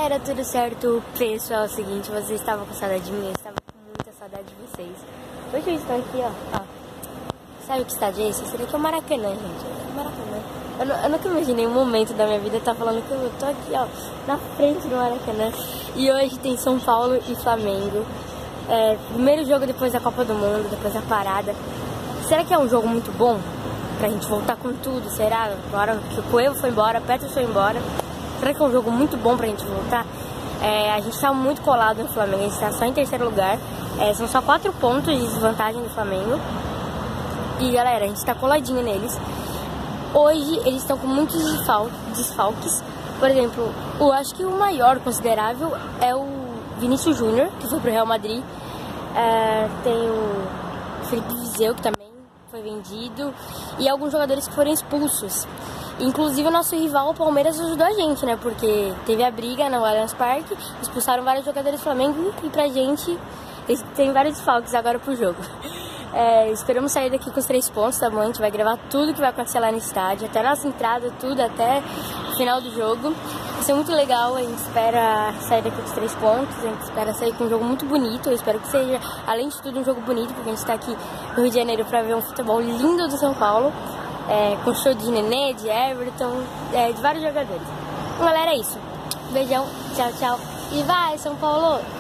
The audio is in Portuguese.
galera, tudo certo? Pessoal, é o seguinte, vocês estavam com saudade de mim, eu estava com muita saudade de vocês. Hoje eu estou aqui, ó. Sabe que estádio é esse? Esse daqui é o Maracanã, gente. É o Maracanã. Eu nunca imaginei um momento da minha vida estar falando que eu tô aqui, ó, na frente do Maracanã. E hoje tem São Paulo e Flamengo. Primeiro jogo depois da Copa do Mundo, depois da parada. Será que é um jogo muito bom pra gente voltar com tudo? Será? Agora que o Coelho foi embora, Petros foi embora. Será que é um jogo muito bom pra gente voltar? A gente tá muito colado no Flamengo, a gente tá só em terceiro lugar. São só 4 pontos de desvantagem do Flamengo. E galera, a gente tá coladinho neles. Hoje eles estão com muitos desfalques. Por exemplo, eu acho que o maior considerável é o Vinícius Júnior, que foi pro Real Madrid. Tem o Felipe Viseu, que também foi vendido. E alguns jogadores que foram expulsos. Inclusive o nosso rival, o Palmeiras, ajudou a gente, né? Porque teve a briga no Allianz Parque, expulsaram vários jogadores do Flamengo e pra gente tem vários desfalques agora pro jogo. Esperamos sair daqui com os 3 pontos, tá bom? A gente vai gravar tudo que vai acontecer lá no estádio, até a nossa entrada, tudo, até o final do jogo. Vai ser muito legal, a gente espera sair daqui com os 3 pontos, a gente espera sair com um jogo muito bonito. Eu espero que seja, além de tudo, um jogo bonito, porque a gente tá aqui no Rio de Janeiro pra ver um futebol lindo do São Paulo. Com show de Nenê, de Everton, de vários jogadores. Então, galera, é isso. Beijão, tchau, tchau. E vai, São Paulo!